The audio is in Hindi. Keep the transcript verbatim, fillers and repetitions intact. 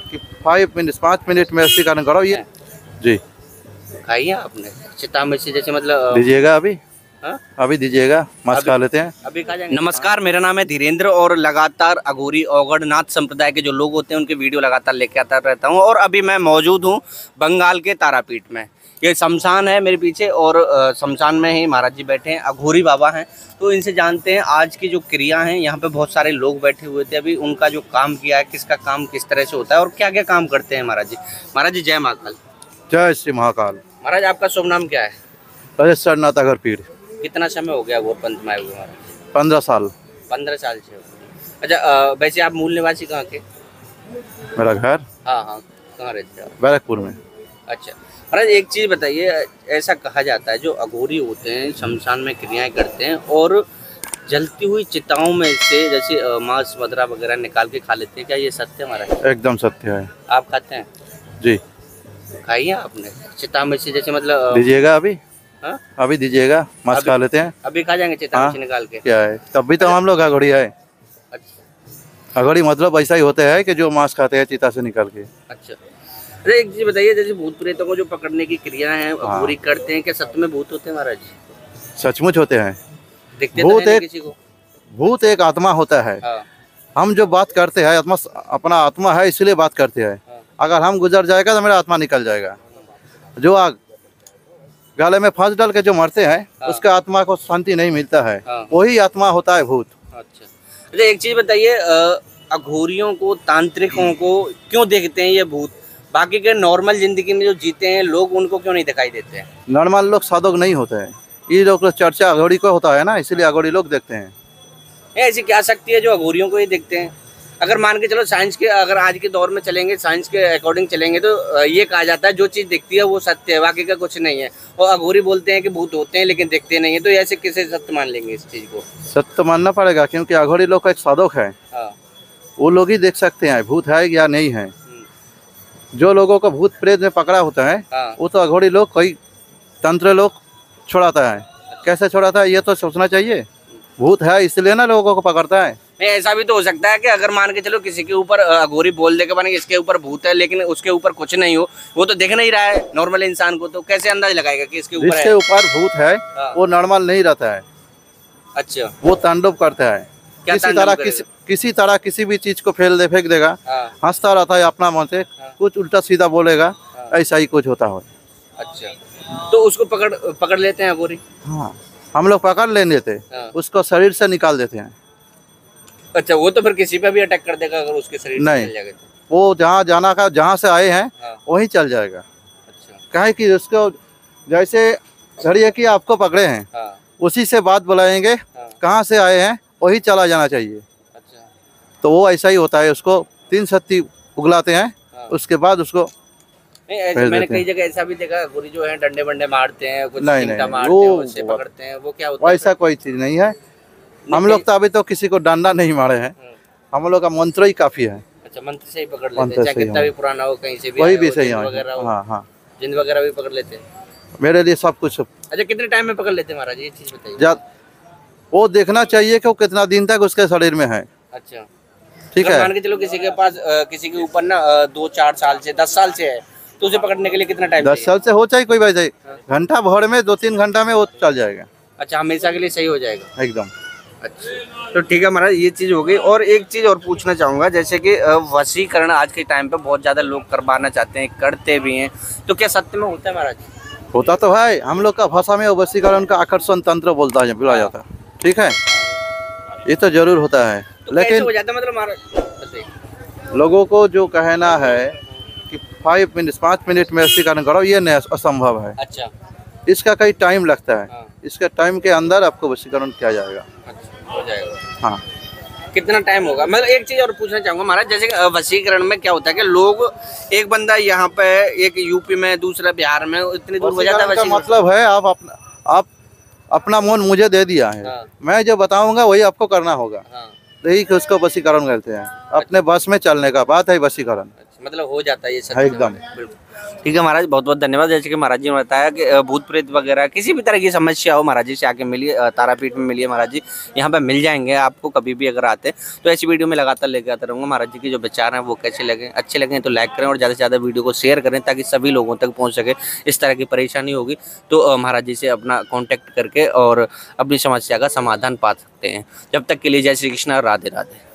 कि फाइव मिनट पाँच मिनट में वशीकरण करो ये। जी खाई है आपने चिता मिर्ची जैसे मतलब दीजिएगा अभी। हाँ? अभी दीजिएगा, मस्त खा लेते हैं। अभी खा जाएंगे। नमस्कार, मेरा नाम है धीरेन्द्र और लगातार अघोरी औगड़नाथ संप्रदाय के जो लोग होते हैं उनके वीडियो लगातार लेके आता रहता हूं। और अभी मैं मौजूद हूं बंगाल के तारापीठ में। ये शमशान है मेरे पीछे और शमशान में ही महाराज जी बैठे हैं, अघोरी बाबा हैं। तो इनसे जानते हैं आज की जो क्रिया हैं। यहाँ पे बहुत सारे लोग बैठे हुए थे, अभी उनका जो काम किया है, किसका काम किस तरह से होता है और क्या क्या काम करते हैं महाराज जी। महाराज जी जय महाकाल। जय श्री महाकाल। महाराज आपका शुभ नाम क्या है? राजेश्वरनाथ अघोरपीठ। कितना समय हो गया घोर पंथ में आए हुए महाराज? पंद्रह साल। पंद्रह साल से। अच्छा, वैसे आप मूल निवासी कहाँ के? मेरा घर हाँ हाँ कहाँ रहते हैं? बैरकपुर में। अच्छा महाराज एक चीज़ बताइए, ऐसा कहा जाता है जो अघोरी होते हैं शमशान में क्रियाएं करते हैं और जलती हुई चिताओं में से जैसे मांस मदरा वगैरह निकाल के खा लेते हैं, क्या ये सत्य है महाराज? एकदम सत्य है। आप खाते हैं? जी। खाई है आपने चिता में से जैसे मतलब दीजिएगा अभी। हाँ? अभी दीजिएगा, मस्त खा लेते हैं। अभी खा जाएंगे चिता हाँ? निकाल के। क्या है, तब भी तो हम लोग अघोरी है। अच्छा। अघोरी मतलब ऐसा ही होता है कि जो मांस खाते हैं चिता से निकाल के। अच्छा, अरे एक चीज बताइए, जैसे भूत प्रेतों को जो पकड़ने की क्रिया है अघोरी करते हैं, क्या सच में भूत होते हैं महाराज? सचमुच होते हैं। दिखते भूत तो एक किसी को? भूत एक आत्मा होता है। हाँ। हम जो बात करते हैं आत्मा अपना आत्मा है इसलिए बात करते हैं। हाँ। अगर हम गुजर जाएगा तो मेरा आत्मा निकल जाएगा। जो आग गले में फांस डाल के जो मरते हैं हाँ। उसका आत्मा को शांति नहीं मिलता है। हाँ। वही आत्मा होता है भूत। अच्छा, अच्छा एक चीज बताइए, अघोरियों को तांत्रिकों को क्यों देखते हैं ये भूत? बाकी के नॉर्मल जिंदगी में जो जीते हैं लोग उनको क्यों नहीं दिखाई देते हैं? नॉर्मल लोग साधक नहीं होते हैं, ये लोग चर्चा अघोरी को होता है ना, इसीलिए अघोरी लोग देखते हैं। ऐसी क्या शक्ति है जो अघोरियों को ही देखते हैं? अगर मान के चलो साइंस के, अगर आज के दौर में चलेंगे, साइंस के अकॉर्डिंग चलेंगे तो ये कहा जाता है जो चीज़ दिखती है वो सत्य है, बाकी का कुछ नहीं है। और अघोरी बोलते हैं कि भूत होते हैं लेकिन दिखते नहीं है, तो ऐसे कैसे सत्य मान लेंगे इस चीज़ को? सत्य मानना पड़ेगा क्योंकि अघोरी लोग का एक साधक है। हाँ। वो लोग ही देख सकते हैं भूत है या नहीं है। जो लोगों को भूत प्रेत में पकड़ा होता है हाँ। वो तो अघोरी लोग कोई तंत्र लोग छोड़ाता है। कैसे छोड़ाता है ये तो सोचना चाहिए। भूत है इसलिए ना लोगों को पकड़ता है। नहीं, ऐसा भी तो हो सकता है कि अगर मान के चलो किसी के ऊपर अघोरी बोल दे के बने इसके ऊपर भूत है लेकिन उसके ऊपर कुछ नहीं हो, वो तो देख नहीं रहा है नॉर्मल इंसान को, तो कैसे अंदाज लगाएगा कि इसके ऊपर जिसके ऊपर भूत है हाँ। वो नॉर्मल नहीं रहता है। अच्छा, वो तांडव करता है। किसी तरह किसी किसी तरह किसी भी चीज को फेल दे फेंक देगा, हंसता रहता है अपना मन से, कुछ उल्टा सीधा बोलेगा, ऐसा ही कुछ होता है। अच्छा, तो उसको पकड़ पकड़ लेते हैं अघोरी? हाँ, हम लोग पकड़ ले लेते हाँ। उसको शरीर से निकाल देते हैं। अच्छा, वो तो फिर किसी पे भी अटैक कर देगा अगर उसके शरीर नहीं से जाएगा तो? वो जहाँ जाना का जहाँ से आए हैं हाँ। वहीं चल जाएगा। अच्छा, कहे कि उसको जैसे धरिए कि आपको पकड़े हैं हाँ। उसी से बात बुलाएंगे हाँ। कहाँ से आए हैं वही चला जाना चाहिए। अच्छा, तो वो ऐसा ही होता है, उसको तीन सत्ती उगलाते हैं हाँ। उसके बाद उसको नहीं, ऐसे मैंने कई जगह ऐसा भी देखा अघोरी जो है डंडे वंडे मारते हैं, कुछ नहीं नहीं मारते हैं, उससे पकड़ते हैं, वो क्या होता है? ऐसा कोई चीज नहीं है। हम लोग तो अभी तो किसी को डंडा नहीं मारे हैं, हम लोग का मंत्र ही काफी है। अच्छा, मंत्र से ही पकड़ लेते हैं, चाहे कितना भी पुराना हो, कहीं से भी वही भी सही है। हाँ हाँ, जिन वगैरह भी पकड़ लेते हैं मेरे लिए सब कुछ। अच्छा, कितने टाइम में पकड़ लेते हैं महाराज ये चीज बताइए? वो देखना चाहिए कि वो कितना दिन तक उसके शरीर में है। अच्छा, ठीक है। मान के चलो किसी के पास किसी के ऊपर ना दो चार साल से दस साल से है तो उसे पकड़ने के लिए कितना टाइम? दस साल से हो चाहे कोई वैसे घंटा भर में दो तीन घंटा में वो चल जाएगा। अच्छा, हमेशा के लिए सही हो जाएगा एकदम। अच्छा, तो ठीक है महाराज, ये चीज़ हो गई। और एक चीज़ और पूछना चाहूँगा, जैसे कि वशीकरण आज के टाइम पे बहुत ज़्यादा लोग करवाना चाहते हैं, करते भी हैं, तो क्या सत्य में होता है महाराज? होता तो है। हम लोग का भाषा में वशीकरण का आकर्षण तंत्र बोलता है, बुलाया जाता है। ठीक है, ये तो जरूर होता है। तो लेकिन हो जाता मतलब महाराज लोगों को जो कहना है कि फाइव मिनट पाँच मिनट में वशीकरण करो ये असंभव है। अच्छा, इसका कई टाइम लगता है हाँ। इसके टाइम के अंदर आपको वशीकरण किया जाएगा। अच्छा, हो जाएगा हाँ। कितना टाइम होगा? मतलब एक चीज और पूछना चाहूंगा महाराज, जैसे वशीकरण में क्या होता है कि लोग, एक बंदा यहाँ पे, एक यूपी में, दूसरा बिहार में, इतनी दूर हो जाता है। मतलब है आप अपना आप अपना मन मुझे दे दिया है हाँ। मैं जो बताऊंगा वही आपको करना होगा हाँ। यही उसको वशीकरण कहते हैं। अपने बस में चलने का बात है वशीकरण। मतलब हो जाता है ये सब है एकदम। बिल्कुल ठीक है महाराज, बहुत बहुत धन्यवाद। जैसे कि महाराज जी ने बताया कि अ, भूत प्रेत वगैरह किसी भी तरह की समस्या हो महाराज जी से आके मिलिए, अ, तारापीठ में मिलिए महाराज जी, यहाँ पे मिल जाएंगे आपको कभी भी अगर आते हैं। तो ऐसी वीडियो में लगातार लेके आता रहूँगा। महाराज जी के जो विचार हैं वो कैसे लगे, अच्छे लगे तो लाइक करें और ज़्यादा से ज़्यादा वीडियो को शेयर करें ताकि सभी लोगों तक पहुँच सके। इस तरह की परेशानी होगी तो अ, महाराज जी से अपना कॉन्टैक्ट करके और अपनी समस्या का समाधान पा सकते हैं। जब तक के लिए जय श्री कृष्ण, राधे राधे।